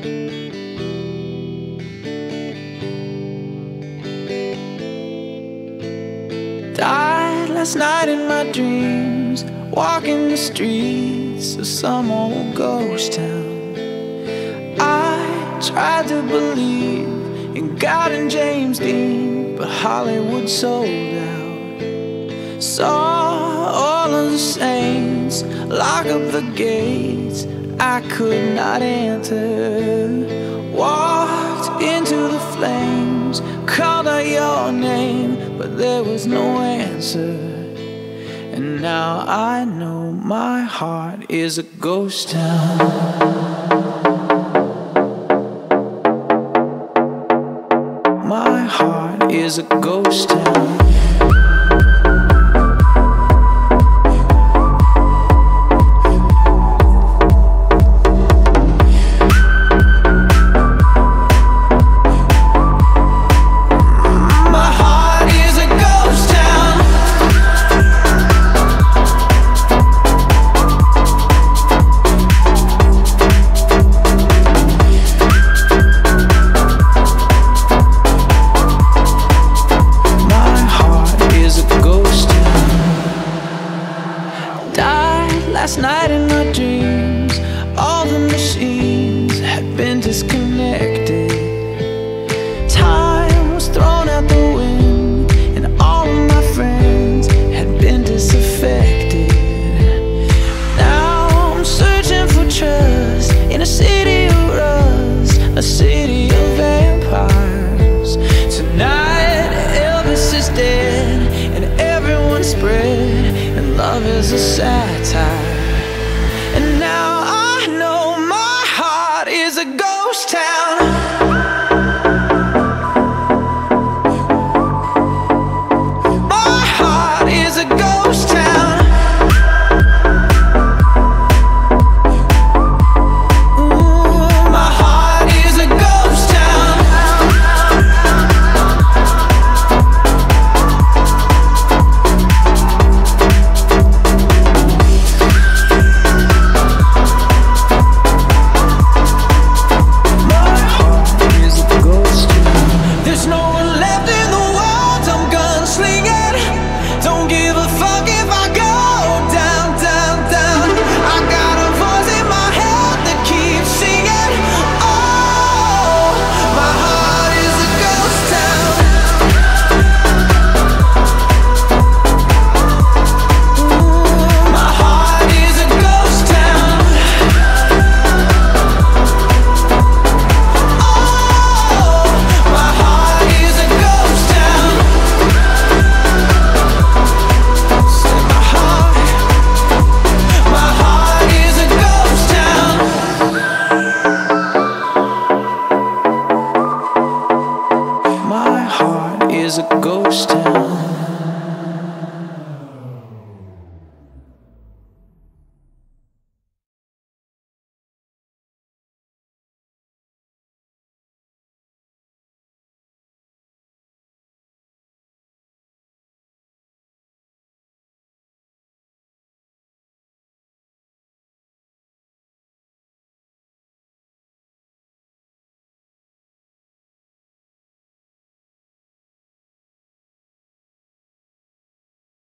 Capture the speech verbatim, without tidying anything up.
Died last night in my dreams, walking the streets of some old ghost town. I tried to believe in God and James Dean, but Hollywood sold out. Saw all of the saints lock up the gates I could not enter. Walked into the flames, called out your name, but there was no answer. And now I know my heart is a ghost town. My heart is a ghost town. Last night in my dreams, all the machines had been disconnected. Time was thrown out the wind, and all of my friends had been disaffected. Now I'm searching for trust in a city of rust, a city of vampires. Tonight Elvis is dead, and everyone's spread, and love is a sad